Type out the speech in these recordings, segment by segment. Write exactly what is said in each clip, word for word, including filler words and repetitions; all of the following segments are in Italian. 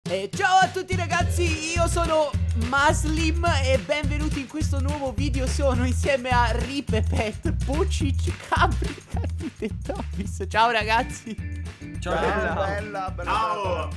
E ciao a tutti ragazzi, io sono Maslim e benvenuti in questo nuovo video. Sono insieme a Ripepet, Pucic, Cabri, Carmite e Topis. Ciao ragazzi. Ciao, bella, bella, bella. Ciao.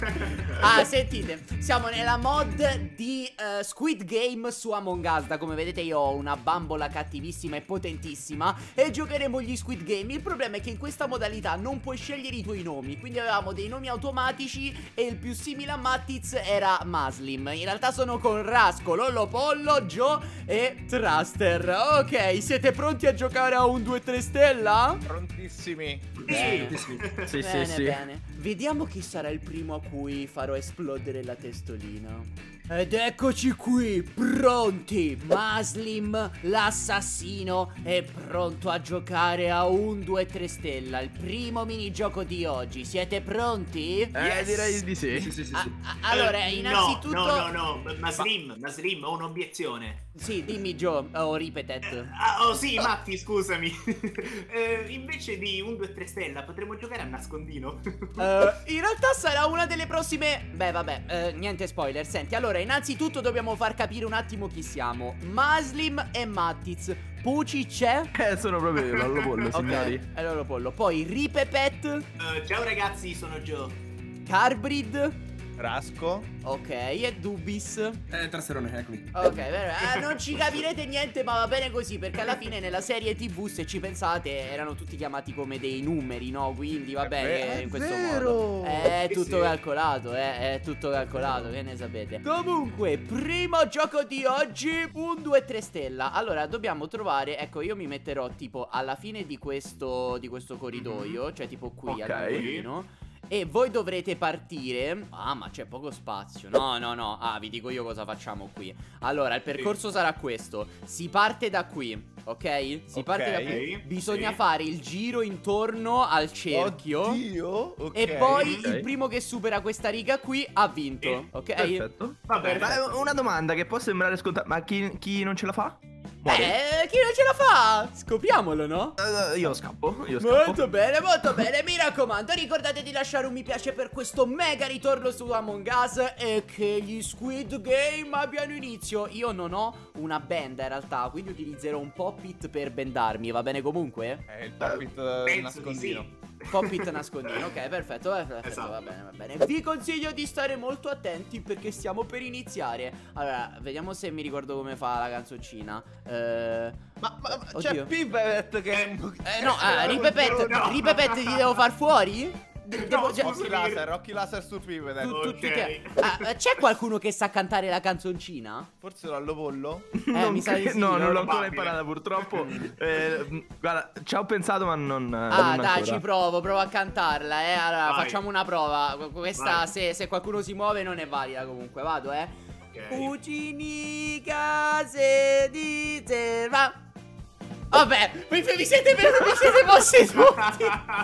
Ah, sentite, siamo nella mod di uh, Squid Game su Among Us. Da come vedete io ho una bambola cattivissima e potentissima e giocheremo gli Squid Game. Il problema è che in questa modalità non puoi scegliere i tuoi nomi, quindi avevamo dei nomi automatici e il più simile a Mattiz era Maslim. In realtà sono con Rasco, Lollo Pollo, Joe e Truster. Ok, siete pronti a giocare a un due tre stella? Prontissimi. Sì. Sì, Bene, sì, sì. bene. Vediamo chi sarà il primo a cui farò esplodere la testolina. Ed eccoci qui, pronti! Maslim, l'assassino, è pronto a giocare a un due tre stella, il primo minigioco di oggi. Siete pronti? Eh, Yes. direi di sì. Sì, sì, sì, A- sì. a- allora, Eh, innanzitutto... No, no, no, no. Maslim, Maslim, ho un'obiezione. Sì, dimmi Joe, o Ripetet. Ah, oh sì, Matti, scusami. eh, invece di un due tre stella potremmo giocare a nascondino. Uh, in realtà sarà una delle prossime. Beh vabbè, uh, niente spoiler. Senti, allora innanzitutto dobbiamo far capire un attimo chi siamo. Maslim e Mattiz. Puci c'è? Eh, sono proprio io, Lollo Pollo, signori. Ok, allora Pollo. Poi Ripepet, Eh, ciao ragazzi, sono Joe. Carbrid. Rasco. Ok, e Dubis. Eh, Trasterone, eccomi. Ok, bene. Eh, non ci capirete niente, ma va bene così. Perché alla fine nella serie tivù, se ci pensate, erano tutti chiamati come dei numeri, no? Quindi va bene È in questo vero. modo. È Sì, tutto sì. calcolato, eh, è tutto calcolato, che ne sapete. Comunque, primo gioco di oggi, un due tre stella. Allora, dobbiamo trovare, ecco, io mi metterò tipo alla fine di questo, di questo corridoio, cioè tipo qui Ok. all'angolino. E voi dovrete partire. Ah, ma c'è poco spazio. No, no, no. Ah, vi dico io cosa facciamo qui. Allora, il percorso sarà questo. Si parte da qui, ok? Si Ok. parte da qui. Bisogna Sì. fare il giro intorno al cerchio. Oddio. Ok. E poi Ok. il primo che supera questa riga qui ha vinto, Sì. ok? Perfetto. Va bene. Ma è una domanda che può sembrare scontata, ma chi, chi non ce la fa? Muore. Eh, chi non ce la fa? Scopriamolo, no? Eh, io scappo, io scappo. Molto bene, molto bene. Mi raccomando, ricordate di lasciare un mi piace per questo mega ritorno su Among Us e che gli Squid Game abbiano inizio. Io non ho una benda in realtà, quindi utilizzerò un pop-it per bendarmi. Va bene comunque? È il Penso di sì. Pop-it nascondino, ok, perfetto, perfetto, Esatto. va bene, va bene. Vi consiglio di stare molto attenti perché stiamo per iniziare. Allora, vediamo se mi ricordo come fa la canzoncina. Eh... Ma, ma ma Oddio. c'è Pipet che... Eh, no, ah, Ripepet, No. Ripepet ti devo far fuori? De- devo- No, cioè- scusa. Occhi laser, occhi laser su Pipet. tu- tutti Ok. te- Ah, c'è qualcuno che sa cantare la canzoncina? Forse Lollo Pollo? Eh, mi sa di sì, no, non l'ho probabile. ancora imparata purtroppo. eh, guarda, ci ho pensato ma non... Ah, non dai, ancora. ci provo, provo a cantarla, eh. Allora, Vai. facciamo una prova. Questa, Vai. se, se qualcuno si muove, non è valida comunque. Vado, eh. Ok. Ucinica se di serva. Vabbè, vi, vi siete vi siete mossi tutti.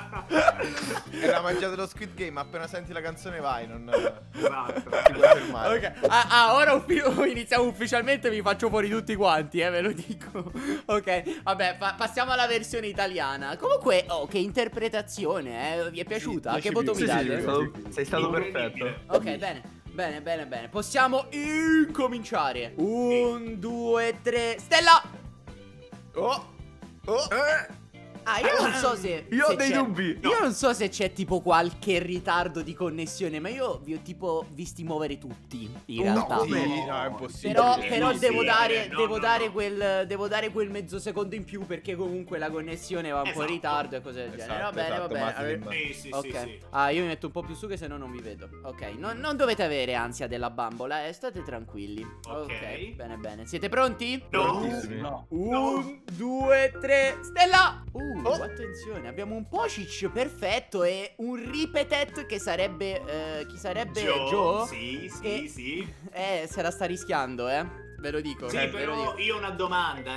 È la magia dello Squid Game, appena senti la canzone vai, non Esatto. ti puoi fermare. Ok, ah, ah, ora uffi- iniziamo ufficialmente, vi faccio fuori tutti quanti, eh, ve lo dico. Ok, vabbè, pa- passiamo alla versione italiana. Comunque, oh, che interpretazione, eh, vi è piaciuta? Sì, Che voto mi sì, sì, date? sei stato, sei stato Incredibile. perfetto. Ok, bene, bene, bene, bene. Possiamo incominciare. Un, due, tre, stella! Oh! Oh! Ah, io non so se... Io ho se dei c'è- dubbi. Io non so se c'è tipo qualche ritardo di connessione, ma io vi ho tipo visti muovere tutti, in realtà. Sì, no, è impossibile. Però, Sì, però sì, devo, sì, dare, no, devo, no, dare no. Quel, devo dare quel mezzo secondo in più perché comunque la connessione va un po' in Esatto. ritardo e cose del genere. Esatto, Va bene, esatto, va bene. Maslim. Allora- Sì, sì, Ok, sì, sì. ah, io mi metto un po' più su che se no non vi vedo. Ok, non, non dovete avere ansia della bambola, eh, state tranquilli. Ok. Bene, bene. Siete pronti? No. Prontissimi. No. Un, due, tre, stella! Uh, Oh. attenzione, abbiamo un Pocic perfetto e un Ripetet che sarebbe, eh, chi sarebbe Joe. Joe? Sì, sì, Che- sì. Eh, se la sta rischiando, eh, ve lo dico. Sì, eh, ve lo però dico. io ho una domanda, eh.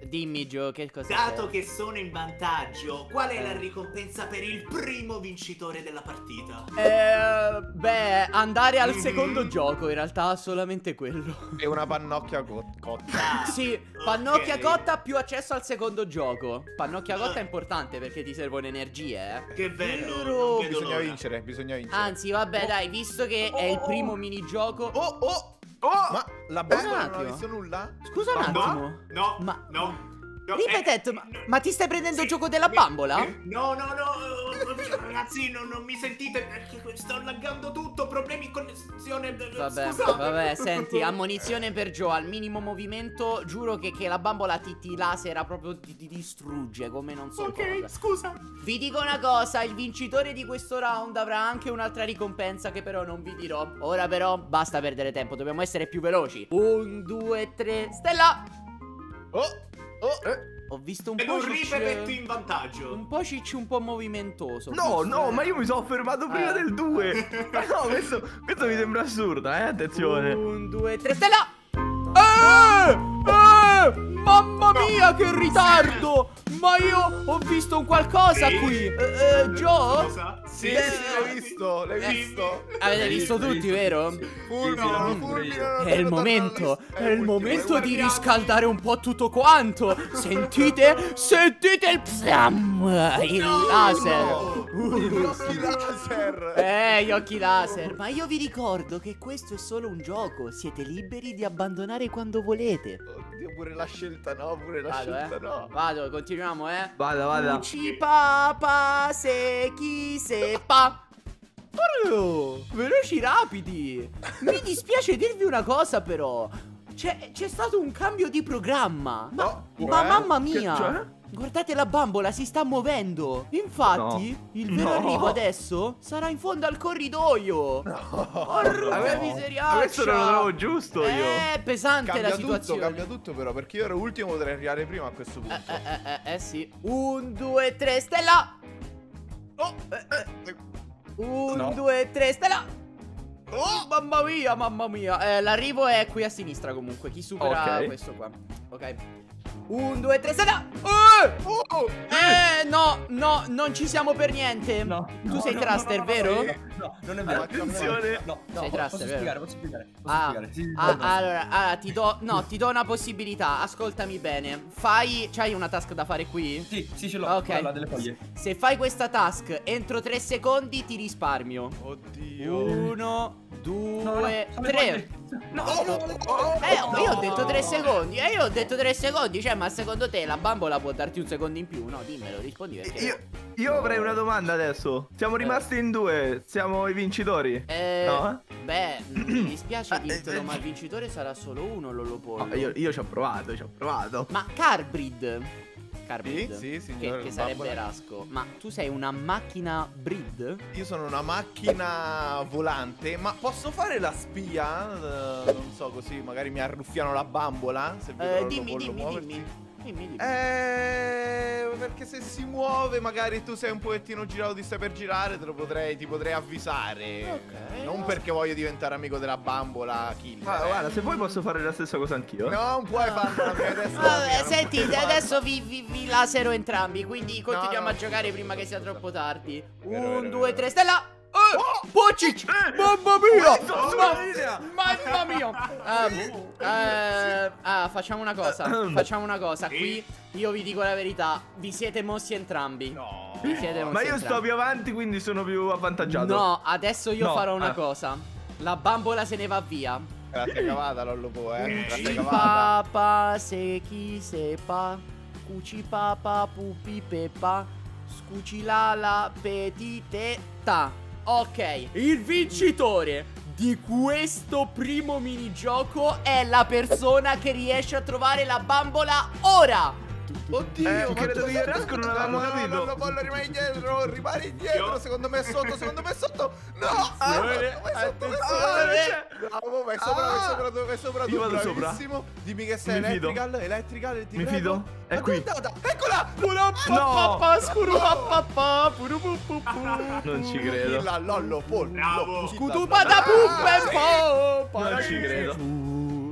Dimmi Gio, che cosa Dato c'è? che sono in vantaggio, qual è la ricompensa per il primo vincitore della partita? Eh, beh, andare al Mhm. secondo gioco, in realtà solamente quello. E una pannocchia co- cotta. Ah, Sì, pannocchia ok. cotta più accesso al secondo gioco. Pannocchia cotta è importante perché ti servono energie, eh. Che bello, Vero. non vedo Bisogna l'ora. vincere, bisogna vincere. Anzi, vabbè, dai, visto che è il primo minigioco. Oh, oh! Oh! Ma la bambola non attimo. ha visto nulla? Scusa un No, attimo. no, Ma- no. no, Ripetet, eh, ma, no. ma ti stai prendendo Sì, il gioco della mi- bambola? eh, No, no, no, eh, ragazzi, non, non mi sentite perché sto laggando tutto, problemi di connessione. eh, Vabbè, scusate. vabbè, senti, ammonizione per Joe, al minimo movimento, giuro che, che la bambola ti, ti lasera proprio, ti, ti distrugge come non so Ok, cosa. scusa. Vi dico una cosa, il vincitore di questo round avrà anche un'altra ricompensa che però non vi dirò. Ora però basta perdere tempo, dobbiamo essere più veloci. Un, due, tre, Stella! Oh! Oh! Eh, Ho visto un Ed po' un ciccio- ripepetto in vantaggio. un po' ciccio, un po' movimentoso. No, Visto, no, eh. ma io mi sono fermato prima Eh. del due. No, questo, questo mi sembra assurdo, eh, attenzione. Un, due, tre, Stella! Eh! Eh! Mamma mia, che ritardo! Ma io ho visto un qualcosa Sì? qui. Eh, eh, Joe? Cosa? Sì, Eh, sì, l'hai visto, l'hai sì. visto. Avete visto visto, tutti, visto. vero? Fulminano, sì, fulminano. È il momento, è il ultimo, momento è di ultimo. riscaldare un po' tutto quanto. Sentite? Sentite il psam, il laser. No. Gli occhi laser. Eh, gli occhi laser. Ma io vi ricordo che questo è solo un gioco. Siete liberi di abbandonare quando volete. Oddio, pure la scelta no, pure la Vado, scelta eh. no. Vado, continuiamo, eh. Vada, vada. Uci papa se chi sepa. Oh, veloci rapidi. Mi dispiace dirvi una cosa però. C'è, c'è stato un cambio di programma. Ma, Oh, ma eh? mamma Che- mia. cioè? Guardate, la bambola si sta muovendo. Infatti, No. il vero No. arrivo adesso sarà in fondo al corridoio. Porca Ma miseriaccia. questo non lo trovo giusto io. È pesante Cambia la tutto, situazione. cambia tutto però, perché io ero ultimo, potrei arrivare prima a questo punto. Eh, eh, eh, eh, sì. Un, due, tre, Stella. Oh, eh, eh. Un, No. due, tre, Stella. Oh, mamma mia, mamma mia. Eh, l'arrivo è qui a sinistra comunque. Chi supera Ok. questo qua. Ok. Un, due, tre, Stella. Eh! Oh, Eh, no, no, non ci siamo per niente. No, Tu no, sei no, Thruster, no, no, no, vero? no, no, non è vero. Attenzione. No, no, Sei posso Thruster, vero? spiegare, posso spiegare. Posso Ah, spiegare. Sì, sì, ah, no, no. allora, allora, ti do, no, ti do una possibilità. Ascoltami bene. Fai, c'hai una task da fare qui? Sì, sì, ce l'ho. Ok. Quella delle foglie. Se fai questa task entro tre secondi ti risparmio. oddio. Uno, No, no, due, no, tre. No, Eh, io ho detto tre secondi. Eh, io ho detto tre secondi. Cioè, ma secondo te la bambola può darti un secondo in più? No, dimmelo, rispondi perché. Io, io avrei una domanda adesso. Siamo rimasti in due, siamo i vincitori. Eh, No? beh, mi dispiace Ah, dirtelo, eh, ma il vincitore sarà solo uno, Lollo Pollo. No, io, io ci ho provato, ci ho provato. Ma Carbrid. Carbrid. Sì, sì, Che, signor che sarebbe Bambola. Rasco. Ma tu sei una macchina Brid? Io sono una macchina volante, ma posso fare la spia? Eh, non so, così magari mi arruffiano la bambola. Se vedo Eh, Lollo dimmi, Pollo dimmi, muoversi. dimmi. Dimmi, dimmi. Eh, perché se si muove, magari tu sei un pochettino girato, ti stai per girare, te lo potrei, ti potrei avvisare. Ok. Non perché voglio diventare amico della bambola killer. Ma eh. guarda, se vuoi posso fare la stessa cosa anch'io. No, non puoi farlo la mia testa. Vabbè, senti, adesso vi, vi, vi lasero entrambi. Quindi continuiamo no, a giocare scusa, prima che sia scusa. troppo tardi. Vero, Un, vero, due, vero. tre, Stella! Eh, Pocic! Mamma mia! Ma- Mamma mia! Ehm, eh, ah, facciamo una cosa. Facciamo una cosa. Qui io vi dico la verità. Vi siete mossi entrambi. No. Vi siete mossi Ma io sto entrambi. più avanti, quindi sono più avvantaggiato. No, adesso io No, farò una ah. cosa. La bambola se ne va via. Grazie cavata, Lollo Po, eh. Grazie Cuci cavata. papa se chi sepa. Cuci papa pupi pepa. Scuci la la petitetta. Ok, il vincitore di questo primo minigioco è la persona che riesce a trovare la bambola ora. Oddio, Eh, ma credo cosa che sta Rasco non succedendo? avevamo No, capito. no, no, Pollo, rimani indietro, rimani indietro. Secondo me è sotto, secondo me è sotto. No, ah, Attenzione, vai sotto, vai attenzione. sotto. Bravo, vai sopra, vai sopra, tu, vai sopra tu, Io vado sopra. bravissimo. Dimmi che sei Mi fido. electrical, electrical, ti Mi prego. fido. È Ma qui. dove è andata? Eccola! Purapapapa, scurupapapa, purupupupu. Non ci credo. Killa, Lollo, Pollo. Bravo. Killa, Scutupadapupepo. Non ci credo. E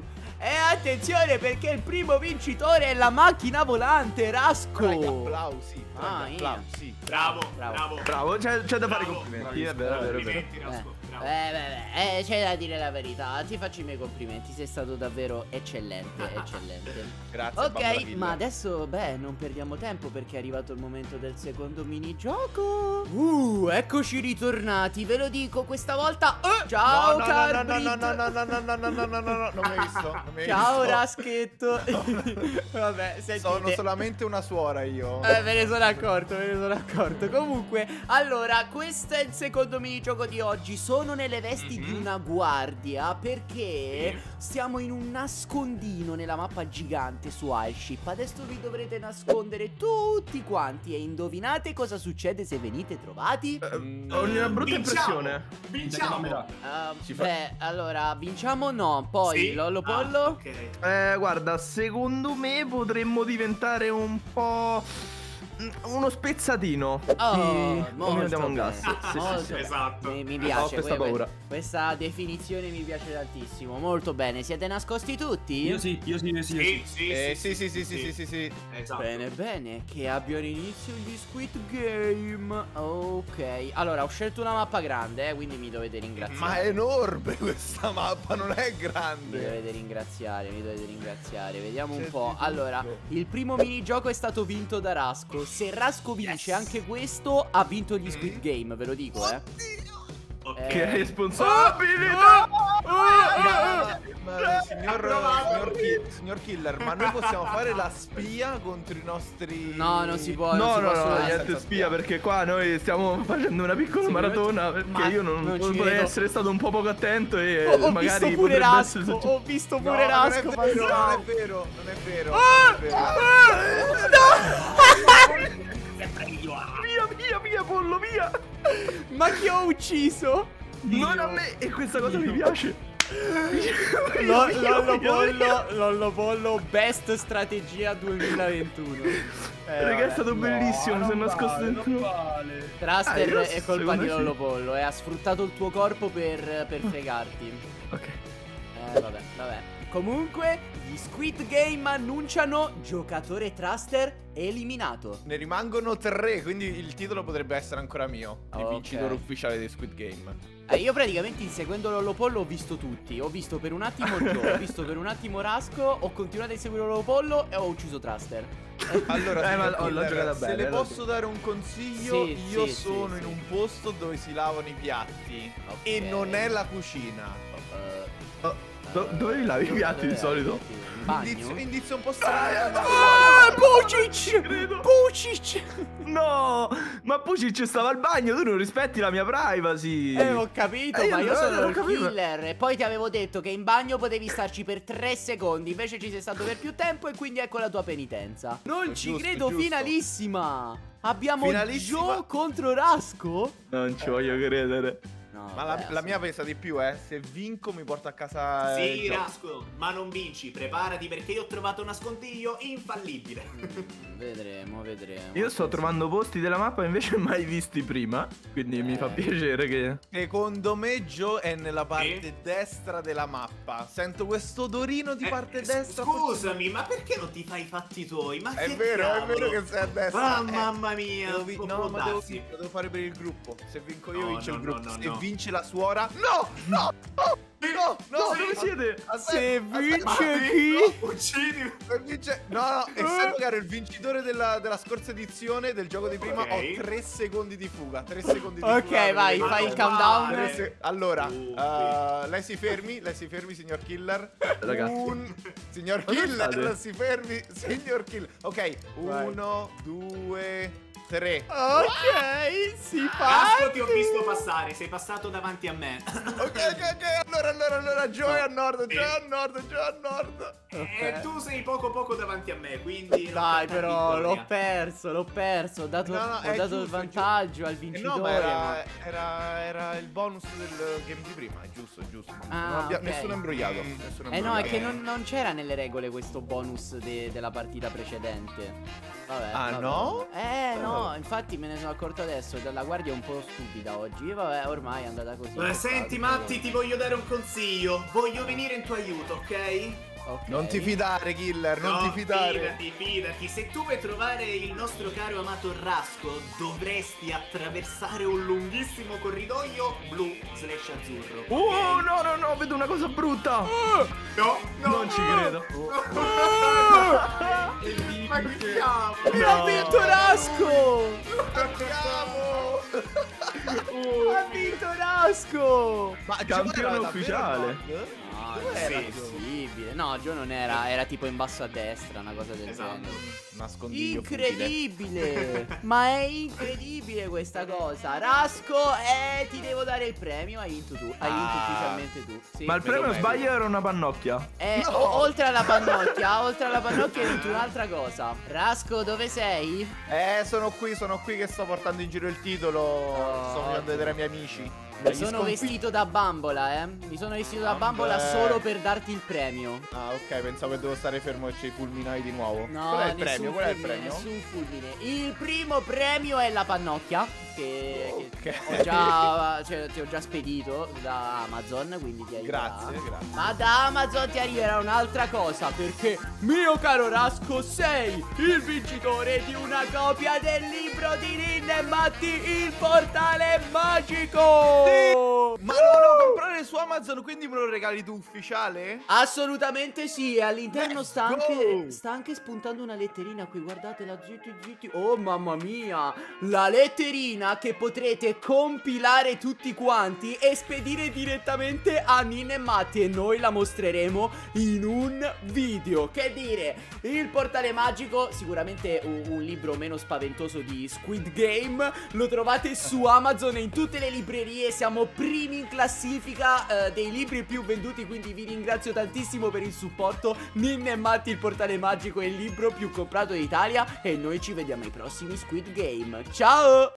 E attenzione perché il primo vincitore è la macchina volante, Rasco. Dai, applausi. Ah, dai, io. applausi. Bravo, Bravo. bravo. Bravo, c'è, c'è da fare i Bravo. complimenti. È vero, è vero, è vero. Complimenti, Rasco, bravo. Eh, beh, beh, eh, c'è da dire la verità. Ti faccio i miei complimenti. Sei stato davvero eccellente, eccellente. Grazie, Bambola Ok, Killer. ma adesso, beh, non perdiamo tempo perché è arrivato il momento del secondo minigioco. Uh, eccoci ritornati. Ve lo dico questa volta. Eh, ciao, no, no, no, no, Carbrid. no, no, no, no, no, no, no, no, no, no, no, non mi hai visto. Non mi hai Ciao, visto. Raschetto. Vabbè, sentite. Sono solamente una suora io. Eh, me ne sono accorto, me ne sono accorto. Comunque, allora, questo è il secondo minigioco di oggi. Sono nelle vesti Mhm. di una guardia perché stiamo in un nascondino nella mappa gigante su Airship. Adesso vi dovrete nascondere tutti quanti e indovinate cosa succede se venite trovati? Mm, Ho una brutta Vinciamo. impressione. Vinciamo. Uh, Ci fa- beh, allora, vinciamo no. Poi, Sì? Lollo Ah, Pollo. ok. Eh, guarda, secondo me potremmo diventare un po'... uno spezzatino. Oh, di molto Omino di Among bene, Us. Sì, sì, molto sì, sì. bene. Esatto. Mi, mi Ho piace questa que- paura. Questa definizione mi piace tantissimo. Molto bene. Siete nascosti tutti? Io sì, io sì, io sì. Io Sì, sì. sì, Eh, sì, sì, sì, sì, sì, sì, sì. Esatto. Bene, bene, che abbiano inizio gli Squid Game. Ok, allora ho scelto una mappa grande, eh, quindi mi dovete ringraziare. Ma è enorme questa mappa, non è Mi grande. dovete ringraziare, mi dovete ringraziare. Vediamo un C'è po'. di Allora, tutto. il primo minigioco è stato vinto da Rasco. Se Rasco vince Yes. anche questo, ha vinto gli Squid Game, ve lo dico, eh. Ok. Eh. Che responsabilità! Ma, ma, signor, Approvato. signor, Ki- signor Killer, ma noi possiamo fare la spia contro i nostri... No, non si può. non No, si no, può no, assolutamente. niente senza spia spia. perché qua noi stiamo facendo una piccola Sì, maratona perché ma io non, non non ci potrei credo. essere stato un po' poco attento e Ho, ho magari visto pure potrebbe Rasco. essere successo. Ho visto No, pure non è Rasco. vero, non passare. è vero, non è vero, Ah! non è vero. Via, via, via, pollo, via! Ma chi ho ucciso? Non a me! E questa cosa mi piace! Lo- Via, Lollo via, Pollo, via. Lollo Pollo, best strategia duemilaventuno. Eh, Raga, è vabbè. stato bellissimo, mi sono non nascosto vale, dentro. non vale. Traster Ah, io è colpa secondo di sì. Lollo Pollo e ha sfruttato il tuo corpo per, per fregarti. Ok. Eh, vabbè, vabbè. Comunque, gli Squid Game annunciano giocatore Traster eliminato. Ne rimangono tre, quindi il titolo potrebbe essere ancora mio. Il Ok. vincitore ufficiale di Squid Game. Eh, io praticamente inseguendo Lollo Pollo ho visto tutti. Ho visto per un attimo Joe, ho visto per un attimo Rasco, ho continuato a inseguire Lollo Pollo e ho ucciso Traster. Allora, Eh, ma signor oh, l'ho Killer, giocata se bene, le l'ho posso dare un consiglio, Sì, io sì, sono sì, in sì. un posto dove si lavano i piatti. Ok. E non è la cucina. Eh, Oh, do- dove li lavi i piatti di dove solito? abiti? In bagno? Indizio, indizio un po' strano. Ah, Pucic! Credo. Pucic! No! Ma Pucic stava al bagno, tu non rispetti la mia privacy! Eh, ho capito, Eh, io ma io no, sono non il capivo. killer. E poi ti avevo detto che in bagno potevi starci per tre secondi. Invece ci sei stato per più tempo e quindi ecco la tua penitenza. Non ci Giusto, credo, giusto. finalissima! Abbiamo Finalissima. Joe contro Rasco? Non ci voglio credere. No, Ma la, vabbè, la mia pesa di più, eh. Se vinco mi porto a casa. eh, Sì, il gioco. Rasco, ma non vinci, preparati perché io ho trovato un nascondiglio infallibile. Mm, Vedremo, vedremo. Io sto trovando posti della mappa invece mai visti prima, quindi mi fa Eh. piacere che... Secondo me Joe è nella parte Sì? destra della mappa. Sento questo odorino di Eh, parte s- destra. Scusami, ma perché non ti fai i fatti tuoi? Ma È che vero, è cavolo? vero che sei a destra. Ah, Eh, mamma mia, devo vi- può- no, può ma devo, darsi. lo devo fare per il gruppo. Se vinco io, No, vince no, il gruppo. no, no, Se no. vince la suora. No! No! No! No! No! Dove siete? Se vince aspetta, chi? no, Uccidi. Se vince... No, no, essendo che ero il vincitore della, della scorsa edizione del gioco di prima, Ok. ho tre secondi di fuga. tre secondi di Ok, fuga. vai, perché- fai il Ma countdown. vale. Tre se- Allora, Uh, uh, lei si fermi, lei si fermi, signor Killer. Ragazzi. Un... Signor Dove Killer, state? si fermi, signor Killer. Ok, Vai. uno, due, tre. Ok, si Rasco, fa. ti ho visto passare, sei passato davanti a me. Ok, ok, ok, allora, allora, allora, Joe è a nord, Sì. Joe è a nord, Joe è a nord. E tu sei poco poco davanti a me, quindi... non Dai, tanta però vittoria. l'ho perso, l'ho perso. Ho dato, No, no, ho è dato il giusto, è vantaggio al Eh vincitore. no, ma era, ma- era, era il bonus del game di prima, è giusto, è giusto. Ah, non abbia- ok. Nessuno è imbrogliato. Nessuno Eh no, è imbrogliato. che non, non c'era nelle regole questo bonus de- della partita precedente. Vabbè, Ah, vabbè. no? Eh no, infatti me ne sono accorto adesso. La guardia è un po' stupida oggi. Vabbè, ormai è andata così. Eh, senti Matti, ti voglio dare un consiglio. Voglio venire in tuo aiuto, ok? Ok. Non ti fidare, killer, non No, ti fidare. Fidati, fidati. Se tu vuoi trovare il nostro caro amato Rasco, dovresti attraversare un lunghissimo corridoio blu slash azzurro. Oh, no, no, no, vedo una cosa brutta. No, no, Non ci credo. Ma che siamo? E ha vinto Rasco! Andiamo! Ha vinto Rasco! Ma Campione Gio era davvero ufficiale. mod? No, Dove non era è Gio? possibile. No, Gio non era, era tipo in basso a destra, una cosa del Esatto. genere. Nascondiglio Incredibile! Ma è incredibile questa cosa. Rasco, eh, ti devo dare il premio. Hai vinto tu. Hai vinto Ah. ufficialmente tu. Sì. Ma il me lo premio merito. sbaglio era una pannocchia. Eh, No! o- oltre alla pannocchia, oltre alla pannocchia hai vinto un'altra cosa. Rasco, dove sei? Eh, sono qui, sono qui che sto portando in giro il titolo. Oh, sto venendo a vedere i miei amici. Mi Gli sono sconfitti- vestito da bambola, eh. Mi sono vestito da bambola Vabbè. solo per darti il premio. Ah, ok, pensavo che devo stare fermo e ci fulminai di nuovo. No, Qual è il nessun premio? Qual è il fulmine, premio? nessun fulmine. Il primo premio è la pannocchia. Che, che Ok. ho già, cioè, ti ho già spedito da Amazon. Quindi ti arriverà. Grazie, grazie. Ma da Amazon ti arriverà un'altra cosa. Perché, mio caro Rasco, sei il vincitore di una copia del libro di Ninna e Matti, il portale magico. Ma lo volevo comprare su Amazon, quindi me lo regali tu ufficiale? Assolutamente sì, e all'interno Let's sta go! anche, sta anche spuntando una letterina qui, guardatela, zitti zitti. Oh mamma mia, la letterina che potrete compilare tutti quanti e spedire direttamente a Ninna e Matti e noi la mostreremo in un video. Che dire, il portale magico, sicuramente un, un libro meno spaventoso di Squid Game, lo trovate su Amazon e in tutte le librerie, siamo primi in classifica eh, dei libri più venduti, quindi vi ringrazio tantissimo per il supporto. Ninna e Matti, il portale magico, è il libro più comprato d'Italia e noi ci vediamo ai prossimi Squid Game. Ciao!